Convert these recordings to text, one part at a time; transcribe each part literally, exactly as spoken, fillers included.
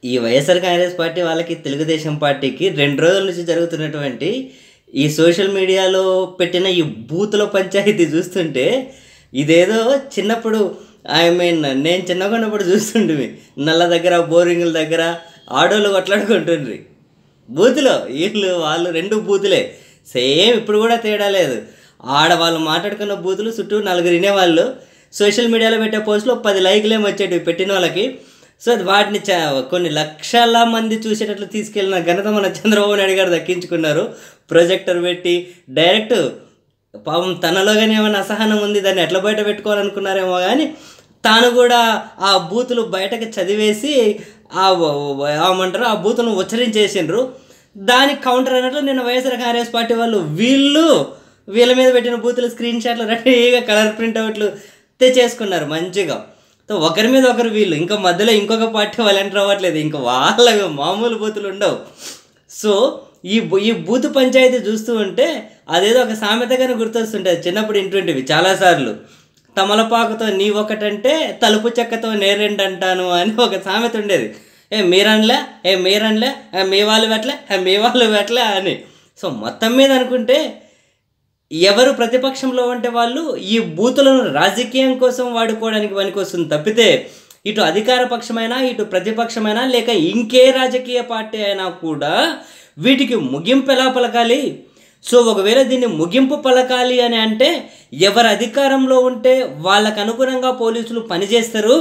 ఈ వైఎస్ఆర్ కాంగ్రెస్ పార్టీ వాళ్ళకి, తెలుగుదేశం పార్టీకి రెండు రోజుల నుంచి జరుగుతున్నటువంటి ఈ సోషల్ మీడియాలో పెట్టిన ఈ బూతుల పంచాయతీ చూస్తుంటే ఇదేదో చిన్నప్పుడు ఐ మీన్ నేను చిన్నగా ఉన్నప్పుడు చూస్తుంటివి. నల్ల దగ్గర, బోరింగుల దగ్గర ఆడోళ్ళు కొట్లాడుకుంటుండ్రి బూతులో. వీళ్ళు వాళ్ళు రెండు బూతులే సేమ్, ఇప్పుడు కూడా తేడా లేదు. ఆడవాళ్ళు మాట్లాడుకున్న బూతులు చుట్టూ నలుగురు వినేవాళ్ళు. సోషల్ మీడియాలో పెట్టే పోస్టులో పది లైకులు ఏమి వచ్చేటివి పెట్టిన వాళ్ళకి. సో వాటిని చ కొన్ని లక్షల మంది చూసేటట్లు తీసుకెళ్ళిన ఘనత మన చంద్రబాబు నాయుడు గారు దక్కించుకున్నారు. ప్రొజెక్టర్ పెట్టి డైరెక్ట్ పాపం తనలోగానే ఏమైనా అసహనం ఉంది, దాన్ని ఎట్లా బయట పెట్టుకోవాలనుకున్నారేమో కానీ తాను కూడా ఆ బూతులు బయటకు చదివేసి ఆ ఏమంటారు ఆ బూతులను ఉచ్చరించేసిండ్రు. దానికి కౌంటర్ అన్నట్లు నిన్న వైఎస్ఆర్ కాంగ్రెస్ పార్టీ వాళ్ళు వీళ్ళు వీళ్ళ మీద పెట్టిన బూతులు స్క్రీన్ షాట్లు రెడీగా కలర్ ప్రింట్అవుట్లు తెచ్చేసుకున్నారు మంచిగా. ఒకరి మీద ఒకరు వీళ్ళు, ఇంకా మధ్యలో ఇంకొక పార్టీ వాళ్ళు ఎంటర్ అవ్వట్లేదు, ఇంకా వాళ్ళ మామూలు బూతులు ఉండవు. సో ఈ ఈ బూతు పంచాయతీ చూస్తూ ఉంటే అదేదో ఒక సామెతగానే గుర్తొస్తుంటుంది. చిన్నప్పుడు ఇంటుంటివి చాలాసార్లు, తమలపాకుతో నీ ఒకటంటే తలుపు చెక్కతో నేరెండంటాను అని ఒక సామెత ఉండేది. ఏ మీరన్లే, ఏ మీరన్లే, మీ వాళ్ళు పెట్టలే, మీ వాళ్ళు పెట్టలే అని. సో మొత్తం మీద అనుకుంటే ఎవరు ప్రతిపక్షంలో ఉంటే వాళ్ళు ఈ బూతులను రాజకీయం కోసం వాడుకోవడానికి పనికొస్తుంది తప్పితే ఇటు అధికార పక్షమైనా ఇటు ప్రతిపక్షమైనా లేక ఇంకే రాజకీయ పార్టీ అయినా కూడా వీటికి ముగింపు ఎలా పలకాలి? సో ఒకవేళ దీన్ని ముగింపు పలకాలి అని అంటే ఎవరు అధికారంలో ఉంటే వాళ్ళకు అనుగుణంగా పోలీసులు పనిచేస్తారు.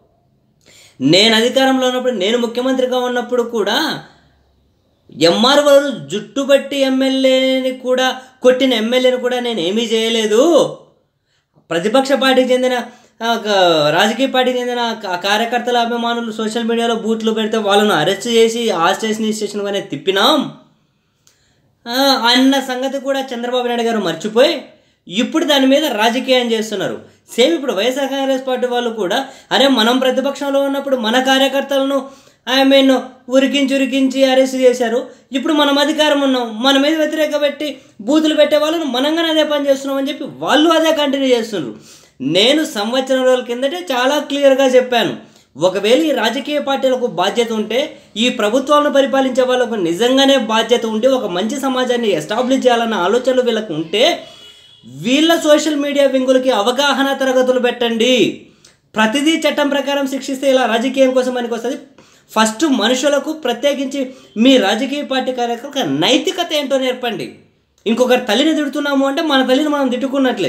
నేను అధికారంలో ఉన్నప్పుడు, నేను ముఖ్యమంత్రిగా ఉన్నప్పుడు కూడా ఎంఆర్ఓలు జుట్టుబట్టి ఎమ్మెల్యేని కూడా కొట్టిన ఎమ్మెల్యేని కూడా నేను ఏమీ చేయలేదు. ప్రతిపక్ష పార్టీకి చెందిన రాజకీయ పార్టీకి చెందిన కార్యకర్తల అభిమానులు సోషల్ మీడియాలో బూట్లు పెడితే వాళ్ళను అరెస్ట్ చేసి ఆ స్టేషన్ ఈ స్టేషన్ అనేది తిప్పినాం అన్న సంగతి కూడా చంద్రబాబు నాయుడు గారు మర్చిపోయి ఇప్పుడు దాని మీద రాజకీయం చేస్తున్నారు. సేమ్ ఇప్పుడు వైఎస్ఆర్ కాంగ్రెస్ పార్టీ వాళ్ళు కూడా అరే మనం ప్రతిపక్షంలో ఉన్నప్పుడు మన కార్యకర్తలను ఐ మీన్ ఉరికించి ఉరికించి అరెస్ట్ చేశారు, ఇప్పుడు మనం అధికారం ఉన్నాం, మన మీద వ్యతిరేక పెట్టి బూతులు పెట్టే వాళ్ళను మనంగానే అదే పని చేస్తున్నాం అని చెప్పి వాళ్ళు అదే కంటిన్యూ చేస్తున్నారు. నేను సంవత్సరం రోజుల కిందటే చాలా క్లియర్గా చెప్పాను, ఒకవేళ ఈ రాజకీయ పార్టీలకు బాధ్యత ఉంటే, ఈ ప్రభుత్వాలను పరిపాలించే వాళ్ళకు నిజంగానే బాధ్యత ఉంటే, ఒక మంచి సమాజాన్ని ఎస్టాబ్లిష్ చేయాలన్న ఆలోచనలు వీళ్ళకు ఉంటే వీళ్ళ సోషల్ మీడియా వింగులకి అవగాహన తరగతులు పెట్టండి. ప్రతిదీ చట్టం ప్రకారం శిక్షిస్తే ఇలా రాజకీయం కోసం పనికి వస్తుంది. ఫస్ట్ మనుషులకు ప్రత్యేకించి మీ రాజకీయ పార్టీ కార్యకర్తలకు నైతికత ఏంటో నేర్పండి. ఇంకొకరి తల్లిని తిడుతున్నాము అంటే మన తల్లిని మనం తిట్టుకున్నట్లే,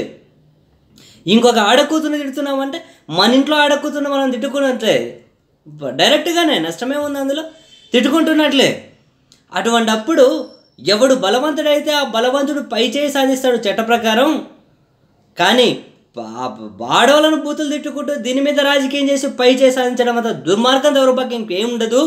ఇంకొక ఆడకూతుని తిడుతున్నాము అంటే మన ఇంట్లో ఆడకూతుని మనం తిట్టుకున్నట్లే, డైరెక్ట్గానే నష్టమే ఉంది అందులో, తిట్టుకుంటున్నట్లే. అటువంటి అప్పుడు ఎవడు బలవంతుడైతే ఆ బలవంతుడు పై చేయి సాధిస్తాడు చట్ట ప్రకారం. కానీ ఆడవాళ్ళను బూతులు తిట్టుకుంటూ దీని మీద రాజకీయం చేసి పై చేసి సాధించడం అంత దుర్మార్గం దౌర్భాగ్యం ఇంకేం ఉండదు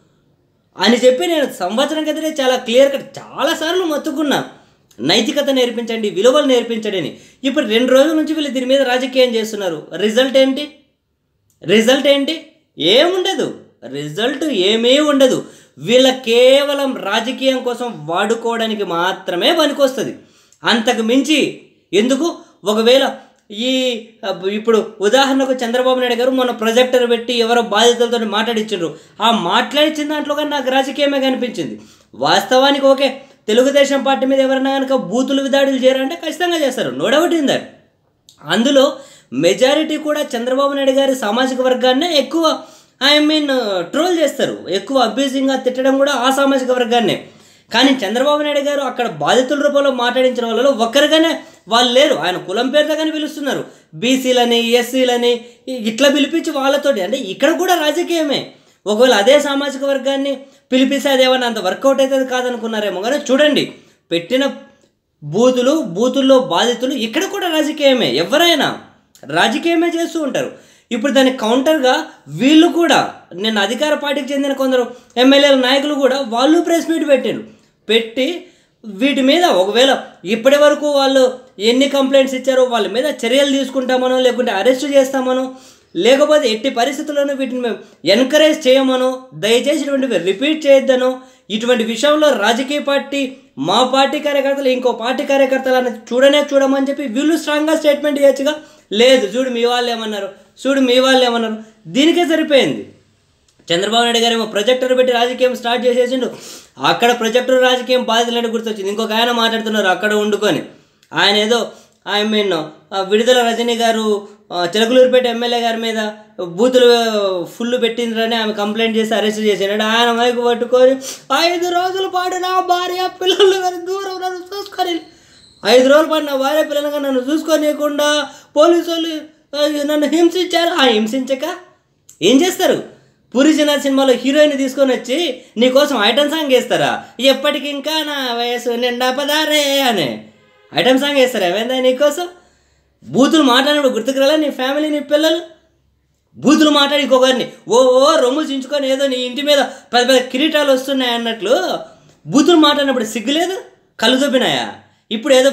అని చెప్పి నేను సంవత్సరం క్రితమే చాలా క్లియర్ కట్ చాలాసార్లు మొత్తుకున్నా, నైతికత నేర్పించండి, విలువలు నేర్పించండి అని. ఇప్పుడు రెండు రోజుల నుంచి వీళ్ళు దీని మీద రాజకీయం చేస్తున్నారు. రిజల్ట్ ఏంటి? రిజల్ట్ ఏంటి? ఏముండదు, రిజల్ట్ ఏమీ ఉండదు. వీళ్ళ కేవలం రాజకీయం కోసం వాడుకోవడానికి మాత్రమే పనికొస్తుంది, అంతకు మించి ఎందుకు. ఒకవేళ ఈ ఇప్పుడు ఉదాహరణకు చంద్రబాబు నాయుడు గారు మొన్న ప్రొజెక్టర్ పెట్టి ఎవరో బాధితులతో మాట్లాడించారు, ఆ మాట్లాడించిన దాంట్లో కానీ నాకు రాజకీయమే కనిపించింది. వాస్తవానికి ఓకే, తెలుగుదేశం పార్టీ మీద ఎవరైనా కనుక బూతులు విదాడులు చేయాలంటే ఖచ్చితంగా చేస్తారు, నో డౌట్ ఇన్ దట్. అందులో మెజారిటీ కూడా చంద్రబాబు నాయుడు గారి సామాజిక వర్గాన్నే ఎక్కువ ఐ మీన్ ట్రోల్ చేస్తారు, ఎక్కువ అబ్యూజింగ్గా తిట్టడం కూడా ఆ సామాజిక వర్గాన్నే. కానీ చంద్రబాబు నాయుడు గారు అక్కడ బాధితుల రూపంలో మాట్లాడించిన వాళ్ళలో ఒక్కరిగానే వాళ్ళు లేరు. ఆయన కులం పేరుతో కానీ పిలుస్తున్నారు, బీసీలని ఎస్సీలని ఇట్లా పిలిపించి వాళ్ళతోటి, అంటే ఇక్కడ కూడా రాజకీయమే. ఒకవేళ అదే సామాజిక వర్గాన్ని పిలిపిస్తే అదేమన్నా అంత వర్కౌట్ అవుతుంది కాదనుకున్నారేమో, కానీ చూడండి పెట్టిన బూతులు, బూతుల్లో బాధితులు, ఇక్కడ కూడా రాజకీయమే. ఎవరైనా రాజకీయమే చేస్తూ ఉంటారు. ఇప్పుడు దానికి కౌంటర్గా వీళ్ళు కూడా, నేను అధికార పార్టీకి చెందిన కొందరు ఎమ్మెల్యేల నాయకులు కూడా వాళ్ళు ప్రెస్ మీట్ పెట్టారు, పెట్టి వీటి మీద ఒకవేళ ఇప్పటి వరకు వాళ్ళు ఎన్ని కంప్లైంట్స్ ఇచ్చారో వాళ్ళ మీద చర్యలు తీసుకుంటామనో, లేకుంటే అరెస్ట్ చేస్తామనో, లేకపోతే ఎట్టి పరిస్థితుల్లోనూ వీటిని మేము ఎన్కరేజ్ చేయమనో, దయచేసి ఇటువంటివి రిపీట్ చేయొద్దనో, ఇటువంటి విషయంలో రాజకీయ పార్టీ మా పార్టీ కార్యకర్తలు ఇంకో పార్టీ కార్యకర్తలు అనేది చూడనే చూడమని చెప్పి వీళ్ళు స్ట్రాంగ్గా స్టేట్మెంట్ ఇవ్వచ్చుగా. లేదు, చూడు మీ వాళ్ళు ఏమన్నారు, చూడు మీ వాళ్ళు ఏమన్నారు, దీనికే సరిపోయింది. చంద్రబాబు నాయుడు గారు ఏమో ప్రొజెక్టర్ పెట్టి రాజకీయం స్టార్ట్ చేసేసిండు. అక్కడ ప్రొజెక్టర్ రాజకీయం బాధితులంటే గుర్తొచ్చింది. ఇంకొక ఆయన మాట్లాడుతున్నారు అక్కడ వండుకొని. ఆయన ఏదో ఐ మీన్ విడుదల రజనీ గారు చిలకలూరుపేట ఎమ్మెల్యే గారి మీద బూతులు ఫుల్ పెట్టిందని ఆమె కంప్లైంట్ చేసి అరెస్ట్ చేశాడు. ఆయన మైకు పట్టుకొని ఐదు రోజుల పాటు నా భార్య పిల్లలు కానీ దూరం నన్ను చూసుకొని ఐదు రోజుల పాటు నా భార్య పిల్లలుగా నన్ను చూసుకోనియకుండా పోలీసు వాళ్ళు నన్ను హింసించారు. ఆ హింసించక ఏం చేస్తారు? పూరి జగన్నాథ్ సినిమాలో హీరోయిన్ తీసుకొని వచ్చి నీకోసం ఐటమ్ సాంగ్ వేస్తారా? ఎప్పటికి ఇంకా నా వయసు నిండా పదారే అనే ఐటమ్ సాంగ్ వేస్తారా? ఏమైందా నీకోసం? బూతులు మాట్లాడినప్పుడు గుర్తుకు రాలే నీ ఫ్యామిలీ నీ పిల్లలు? బూతులు మాట్లాడి ఇంకొకరిని ఓ ఓ రొమ్ములు చించుకొని ఏదో నీ ఇంటి మీద పెద్ద పెద్ద కిరీటాలు వస్తున్నాయి అన్నట్లు బూతులు మాట్లాడినప్పుడు సిగ్గులేదు? కళ్ళు దొబ్బినాయా? ఇప్పుడు ఏదో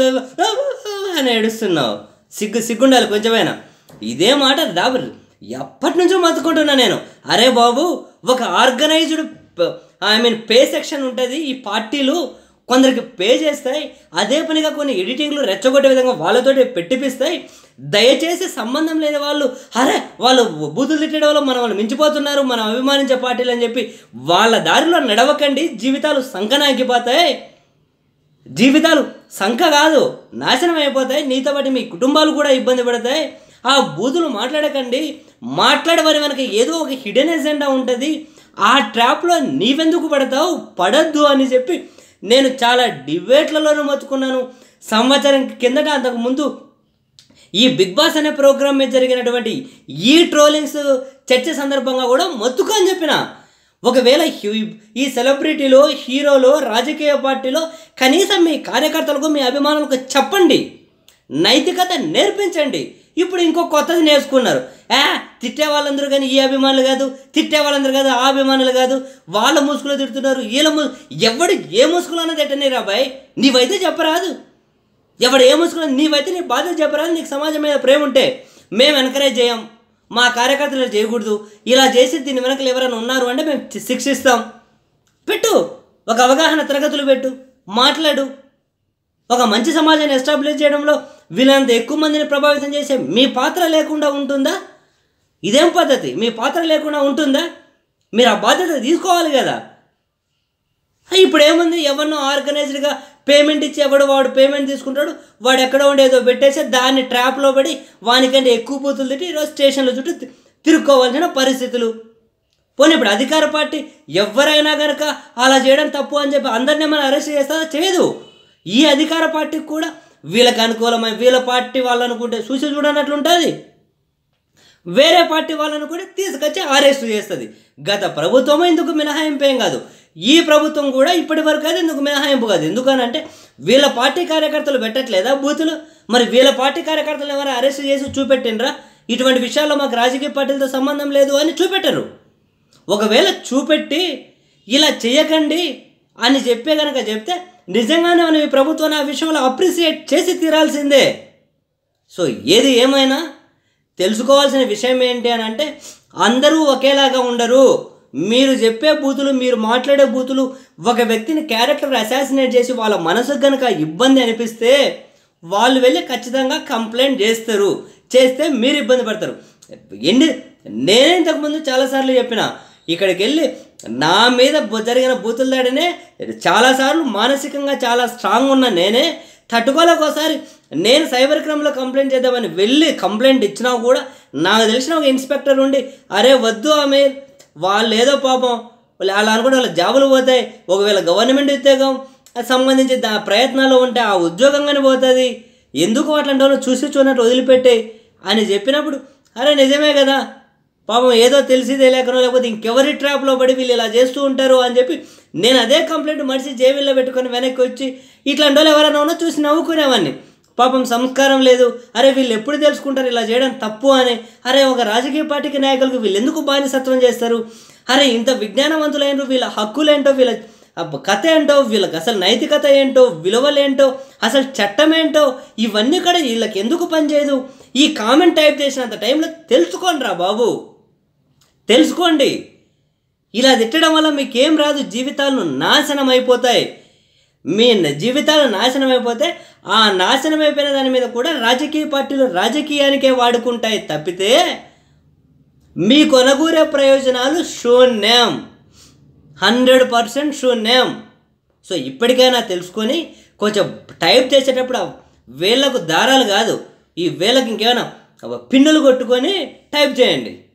అని ఏడుస్తున్నావు. సిగ్గు సిగ్గుండాలి కొంచెమైనా. ఇదే మాట దాబు ఎప్పటి నుంచో మత్తుకుంటున్నా నేను. అరే బాబు, ఒక organized I mean pay section ఉంటుంది. ఈ పార్టీలు కొందరికి పే చేస్తాయి, అదే పనిగా కొన్ని ఎడిటింగ్లు రెచ్చగొట్టే విధంగా వాళ్ళతోటి పెట్టిపిస్తాయి. దయచేసి సంబంధం లేని వాళ్ళు అరే వాళ్ళు బూతులు తిట్టడం వల్ల మనం వాళ్ళు మించిపోతున్నారు, మనం అభిమానించే పార్టీలు అని చెప్పి వాళ్ళ దారిలో నడవకండి. జీవితాలు సంకనాగిపోతాయి. జీవితాలు సంఖ కాదు నాశనం అయిపోతాయి. నీతో పాటు మీ కుటుంబాలు కూడా ఇబ్బంది పడతాయి. ఆ బూతులు మాట్లాడకండి. మాట్లాడేవారి వెనక ఏదో ఒక హిడెన్ ఎజెండా ఉంటుంది. ఆ ట్రాప్లో నీవెందుకు పడతావు? పడద్దు అని చెప్పి నేను చాలా డిబేట్లలోనూ మచ్చుకున్నాను. సంవత్సరం కిందట అంతకుముందు ఈ బిగ్ బాస్ అనే ప్రోగ్రామ్ మీద జరిగినటువంటి ఈ ట్రోలింగ్స్ చర్చ సందర్భంగా కూడా మొత్తుకు అని చెప్పిన. ఒకవేళ ఈ సెలబ్రిటీలో హీరోలో రాజకీయ పార్టీలో కనీసం మీ కార్యకర్తలకు మీ అభిమానులకు చెప్పండి, నైతికత నేర్పించండి. ఇప్పుడు ఇంకో కొత్తది నేర్చుకున్నారు. ఏ తిట్టే వాళ్ళందరూ కానీ ఈ అభిమానులు కాదు, తిట్టే వాళ్ళందరూ కాదు ఆ అభిమానులు కాదు, వాళ్ళ ముసుగులో తిడుతున్నారు, వీళ్ళ ము ఎవడు ఏ ముసుగులో అన్నది ఎట్టని రాబాయ్? నీవైతే చెప్పరాదు. ఎవడు ఏ ముసుగులో నీవైతే నీ బాధ్యత చెప్పరాదు. నీకు సమాజం మీద ప్రేమ ఉంటే మేము ఎంకరేజ్ చేయం, మా కార్యకర్తలు చేయకూడదు, ఇలా చేసి దీని వెనకలు ఎవరైనా ఉన్నారు అంటే మేము శిక్షిస్తాం. పెట్టు, ఒక అవగాహన తరగతులు పెట్టు, మాట్లాడు. ఒక మంచి సమాజాన్ని ఎస్టాబ్లిష్ చేయడంలో వీళ్ళంత ఎక్కువ మందిని ప్రభావితం చేసే మీ పాత్ర లేకుండా ఉంటుందా? ఇదేం పద్ధతి? మీ పాత్ర లేకుండా ఉంటుందా? మీరు ఆ బాధ్యత తీసుకోవాలి కదా. ఇప్పుడు ఏముంది, ఎవరినో ఆర్గనైజ్డ్గా పేమెంట్ ఇచ్చి ఎవడు వాడు పేమెంట్ తీసుకుంటాడు, వాడు ఎక్కడో ఉండేదో పెట్టేసి దాన్ని ట్రాప్లో పడి వానికంటే ఎక్కువ బూతులు తిట్టి ఈరోజు స్టేషన్ల చుట్టూ తిరుక్కోవాల్సిన పరిస్థితులు. పోనీ ఇప్పుడు అధికార పార్టీ ఎవరైనా కనుక అలా చేయడం తప్పు అని చెప్పి అందరినీ మనం అరెస్ట్ చేస్తుందా? చేయదు. ఈ అధికార పార్టీకి కూడా వీళ్ళకి అనుకూలమై వీళ్ళ పార్టీ వాళ్ళనుకుంటే చూసి చూడనట్లుంటుంది, వేరే పార్టీ వాళ్ళను కూడా తీసుకొచ్చి అరెస్ట్ చేస్తుంది. గత ప్రభుత్వం ఇందుకు మినహాయింపు ఏం కాదు, ఈ ప్రభుత్వం కూడా ఇప్పటి వరకు అయితే ఇందుకు మినహాయింపు కాదు. ఎందుకనంటే వీళ్ళ పార్టీ కార్యకర్తలు పెట్టట్లేదా బూతులు? మరి వీళ్ళ పార్టీ కార్యకర్తలు ఎవరైనా అరెస్ట్ చేసి చూపెట్టినరా? ఇటువంటి విషయాల్లో మాకు రాజకీయ పార్టీలతో సంబంధం లేదు అని చూపెట్టరు. ఒకవేళ చూపెట్టి ఇలా చేయకండి అని చెప్పే కనుక చెప్తే నిజంగానే మనం ఈ ప్రభుత్వాన్ని ఆ విషయంలో అప్రిసియేట్ చేసి తీరాల్సిందే. సో ఏది ఏమైనా తెలుసుకోవాల్సిన విషయం ఏంటి అని అంటే అందరూ ఒకేలాగా ఉండరు. మీరు చెప్పే బూతులు, మీరు మాట్లాడే బూతులు ఒక వ్యక్తిని క్యారెక్టర్ అసాసినేట్ చేసి వాళ్ళ మనసుకు కనుక ఇబ్బంది అనిపిస్తే వాళ్ళు వెళ్ళి ఖచ్చితంగా కంప్లైంట్ చేస్తారు. చేస్తే మీరు ఇబ్బంది పడతారు. ఎండి నేనే ఇంతకుముందు చాలాసార్లు చెప్పిన, ఇక్కడికి వెళ్ళి నా మీద జరిగిన బూతుల దాడినే చాలాసార్లు మానసికంగా చాలా స్ట్రాంగ్ ఉన్న నేనే తట్టుకోలేకోసారి నేను సైబర్ క్రైమ్లో కంప్లైంట్ చేద్దామని వెళ్ళి కంప్లైంట్ ఇచ్చినా కూడా నాకు తెలిసిన ఒక ఇన్స్పెక్టర్ ఉండి అరే వద్దు ఆమె వాళ్ళు ఏదో పాపం వాళ్ళు అలా అనుకుంటే వాళ్ళ జాబులు పోతాయి, ఒకవేళ గవర్నమెంట్ ఉద్యోగం సంబంధించి దా ప్రయత్నాలు ఉంటే ఆ ఉద్యోగంగానే పోతుంది, ఎందుకు అట్లాంటి వాళ్ళు చూసి చూడనట్టు వదిలిపెట్టే అని చెప్పినప్పుడు అరే నిజమే కదా పాపం ఏదో తెలిసిదే లేకనో లేకపోతే ఇంకెవరి ట్రాప్లో పడి వీళ్ళు ఇలా చేస్తూ ఉంటారు అని చెప్పి నేను అదే కంప్లైంట్ మనిషి జేబుల్లో పెట్టుకొని వెనక్కి వచ్చి ఇట్లాంటి వాళ్ళు ఎవరైనా ఉన్నా చూసి నవ్వుకునేవాడిని. పాపం సంస్కారం లేదు, అరే వీళ్ళు ఎప్పుడు తెలుసుకుంటారు ఇలా చేయడం తప్పు అని, అరే ఒక రాజకీయ పార్టీకి నాయకులకు వీళ్ళు ఎందుకు బానిసత్వం చేస్తారు, అరే ఇంత విజ్ఞానవంతులైనరు, వీళ్ళ హక్కులేంటో, వీళ్ళ కథ ఏంటో, వీళ్ళకి అసలు నైతికత ఏంటో, విలువలేంటో, అసలు చట్టం ఏంటో ఇవన్నీ కూడా వీళ్ళకి ఎందుకు పనిచేయదు, ఈ కామెంట్ టైప్ చేసినంత టైంలో తెలుసుకోండి రా బాబు, తెలుసుకోండి. ఇలా తిట్టడం వల్ల మీకేం రాదు, జీవితాలను నాశనం అయిపోతాయి. మీ జీవితాలు నాశనం అయిపోతే ఆ నాశనం అయిపోయిన దాని మీద కూడా రాజకీయ పార్టీలు రాజకీయానికే వాడుకుంటాయి తప్పితే మీ కొనగూరే ప్రయోజనాలు శూన్యం, హండ్రెడ్ పర్సెంట్ శూన్యం. సో ఇప్పటికైనా తెలుసుకొని కొంచెం టైప్ చేసేటప్పుడు వేళ్ళకు దారాలు కాదు, ఈ వేళ్ళకి ఇంకేమైనా పిన్నులు కొట్టుకొని టైప్ చేయండి.